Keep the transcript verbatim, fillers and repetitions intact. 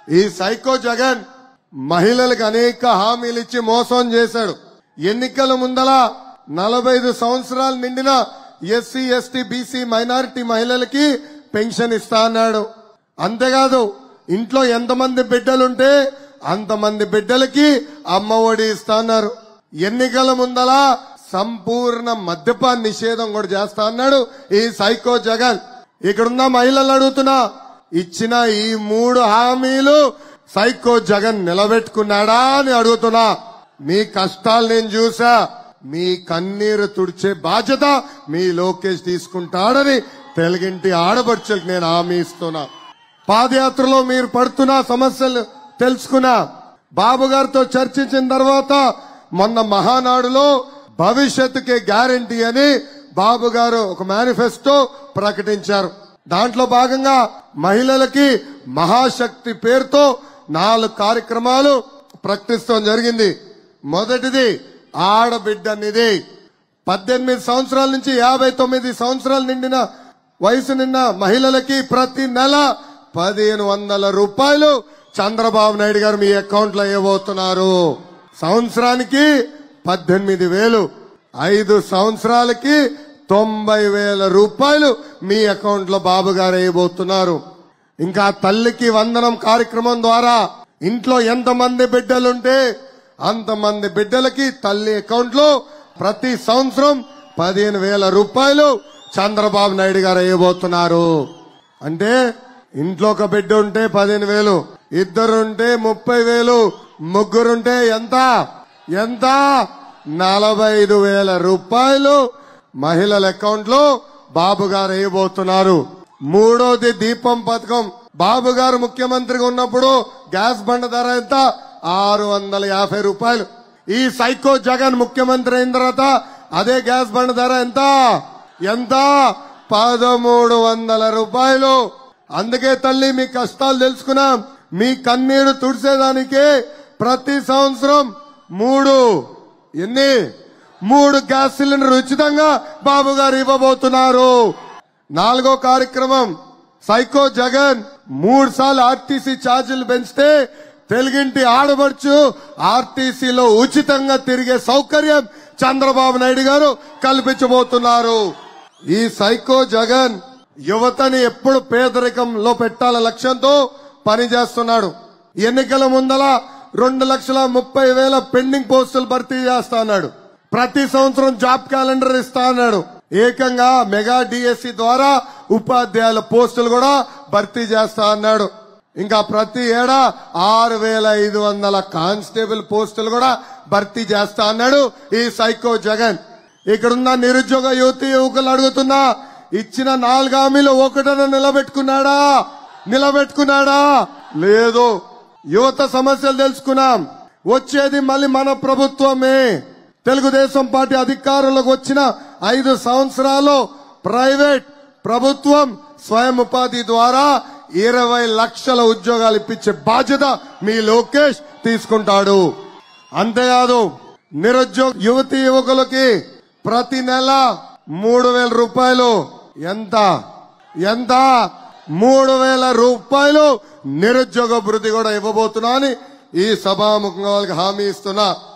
ఈ సైకో జగన్ మహిళలకు అనేక హామీలు ఇచ్చి మోసం చేశాడు. ఎన్నికల ముందల నలభై ఐదు సంవత్సరాలు నిండిన ఎస్సీ ఎస్టీ బీసీ మైనారిటీ మహిళలకి పెన్షన్ ఇస్తా అన్నాడు. అంతేకాదు ఇంట్లో ఎంతమంది బిడ్డలుంటే అంతమంది బిడ్డలకి అమ్మ ఒడి ఇస్తా అన్నారు. ఎన్నికల ముందల సంపూర్ణ మద్యపాన నిషేధం కూడా చేస్తా అన్నాడు ఈ సైకో జగన్. ఇక్కడున్న మహిళలు అడుగుతున్నా, ఇచ్చిన ఈ మూడు హామీలు సైకో జగన్ నిలబెట్టుకున్నాడా అని అడుగుతున్నా. మీ కష్టాలు నేను చూసా, మీ కన్నీరు తుడిచే బాధ్యత మీ లోకేష్ తీసుకుంటాడని తెలుగింటి ఆడపడుచులకు నేను హామీ ఇస్తున్నా. పాదయాత్రలో మీరు పడుతున్న సమస్యలు తెలుసుకున్నా. బాబు గారితో చర్చించిన తర్వాత మొన్న మహానాడులో భవిష్యత్తుకే గ్యారంటీ అని బాబు గారు ఒక మేనిఫెస్టో ప్రకటించారు. దాంట్లో భాగంగా మహిళలకి మహాశక్తి పేరుతో నాలుగు కార్యక్రమాలు ప్రకటించడం జరిగింది. మొదటిది ఆడబిడ్డ నిధి. పద్దెనిమిది సంవత్సరాల నుంచి యాభై తొమ్మిది సంవత్సరాలు నిండిన వయసు నిన్న మహిళలకి ప్రతి నెల పదిహేను వందల రూపాయలు చంద్రబాబు నాయుడు గారు మీ అకౌంట్ లో ఇవ్వబోతున్నారు. సంవత్సరానికి పద్దెనిమిది వేలు, ఐదు సంవత్సరాలకి తొంభై వేల రూపాయలు మీ అకౌంట్ లో బాబు గారు వేయబోతున్నారు. ఇంకా తల్లికి వందనం కార్యక్రమం ద్వారా ఇంట్లో ఎంతమంది బిడ్డలుంటే అంతమంది బిడ్డలకి తల్లి అకౌంట్ లో ప్రతి సంవత్సరం పదిహేను వేల రూపాయలు చంద్రబాబు నాయుడు గారు వేయబోతున్నారు. అంటే ఇంట్లో ఒక బిడ్డ ఉంటే పదిహేను వేలు, ఇద్దరుంటే ముప్పై వేలు, ముగ్గురుంటే ఎంత ఎంత నలభై ఐదు వేల రూపాయలు మహిళల అకౌంట్ లో బాబు గారు వేయబోతున్నారు. మూడోది దీపం పథకం. బాబు గారు ముఖ్యమంత్రిగా ఉన్నప్పుడు గ్యాస్ బండ ధర ఎంత? ఆరు వందల యాభై రూపాయలు. ఈ సైకో జగన్ ముఖ్యమంత్రి అయిన తర్వాత అదే గ్యాస్ బండ ధర ఎంత ఎంత పదమూడు వందల రూపాయలు. అందుకే తల్లి మీ కష్టాలు తెలుసుకున్నాం. మీ కన్నీరు తుడిసేదానికి ప్రతి సంవత్సరం మూడు ఎన్ని మూడు గ్యాస్ సిలిండర్ ఉచితంగా బాబు గారు ఇవ్వబోతున్నారు. నాలుగో కార్యక్రమం సైకో జగన్ మూడు సార్లు ఆర్టీసీ ఛార్జీలు పెంచితే తెలుగింటి ఆడబడుచు ఆర్టీసీలో ఉచితంగా తిరిగే సౌకర్యం చంద్రబాబు నాయుడు గారు కల్పించబోతున్నారు. ఈ సైకో జగన్ యువతని ఎప్పుడు పేదరికంలో పెట్టాల లక్ష్యంతో పనిచేస్తున్నాడు. ఎన్నికల ముందల రెండు లక్షల ముప్పై వేల పెండింగ్ పోస్టులు భర్తీ చేస్తా అన్నాడు. ప్రతి సంవత్సరం జాబ్ క్యాలెండర్ ఇస్తా అన్నాడు. ఏకంగా మెగా డిఎస్సి ద్వారా ఉపాధ్యాయుల పోస్టులు కూడా భర్తీ చేస్తా అన్నాడు. ఇంకా ప్రతి ఏడా ఆరు వేల ఐదు వందల కానిస్టేబుల్ పోస్టులు కూడా భర్తీ చేస్తా అన్నాడు ఈ సైకో జగన్. ఇక్కడున్న నిరుద్యోగ యువతి యువకులు అడుగుతున్నా, ఇచ్చిన నాలుగు హామీలు ఒకటన నిలబెట్టుకున్నాడా నిలబెట్టుకున్నాడా లేదు. యువత సమస్యలు తెలుసుకున్నాం. వచ్చేది మళ్ళీ మన ప్రభుత్వమే. తెలుగుదేశం పార్టీ అధికారంలోకి వచ్చిన ఐదు సంవత్సరాలు ప్రైవేట్ ప్రభుత్వం స్వయం ఉపాధి ద్వారా ఇరవై లక్షల ఉద్యోగాలు ఇప్పించే బాధ్యత మీ లోకేష్ తీసుకుంటాడు. అంతేకాదు నిరుద్యోగ యువతి యువకులకి ప్రతి నెల మూడు వేల రూపాయలు ఎంత ఎంత మూడు వేల రూపాయలు నిరుద్యోగ భృతి కూడా ఇవ్వబోతున్నా అని ఈ సభాముఖంగా వాళ్ళకి హామీ ఇస్తున్నా.